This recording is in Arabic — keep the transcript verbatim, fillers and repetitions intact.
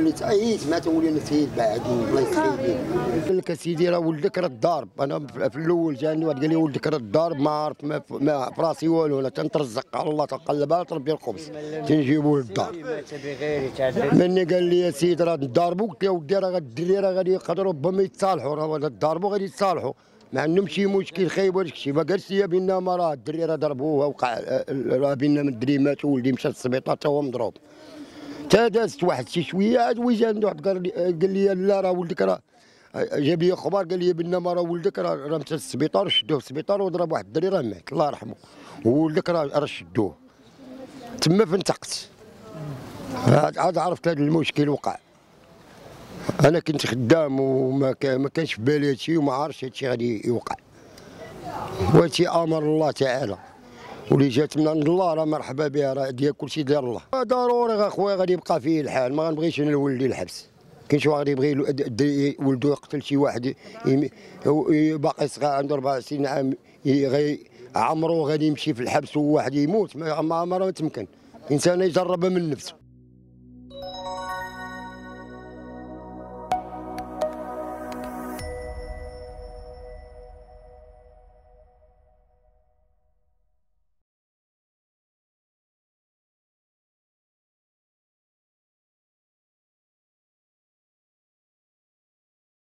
وليت اي ما تولي نسيت بعد الله يسخيني. قال لك اسيدي راه ولدك راه الضارب. انا في الاول جاني واحد قال لي ولدك راه الضارب، ما عرفت ما, ما في راسي والو. انا تنترزق على الله تنقلبها تربي الخبز تنجيبو للدار. مني قال لي يا سيدي راه نضاربو، قلت له ودي راه الدري راه غادي يقدروا ربما يتصالحوا، راه نضاربو غادي يتصالحوا، ما عندهم شي مشكل خايب ولا شي. ما قالش لي بينما راه الدري راه ضربوه وقع راه بينما الدري مات وولدي مشى للسبيطار تا هو مضروب. تا دازت واحد شي شويه عاد وجاني واحد قال لي قال لي لا راه ولدك راه جاب لي اخبار قال لي بينما راه ولدك راه راه مشى للسبيطار وشدوه في السبيطار وضرب واحد الدري راه مات الله يرحمه، وولدك راه راه شدوه. تما فنتقت عاد عرفت هذا المشكل وقع. انا كنت خدام وما كان ما كانش في بالي هادشي وما عارفش هادشي غادي يوقع، وهادشي امر الله تعالى واللي جات من عند الله راه مرحبا بها، راه ديال كلشي ديال الله. ضروري اخويا غادي يبقى فيه الحال، ما غنبغيش انا ولدي الحبس. كاين شي واحد يبغي ولدو يقتل شي واحد باقي صغير عنده أربعة وعشرين عام عمرو غادي يمشي في الحبس وواحد يموت، ما ما تمكن. الانسان يجربها من نفسه.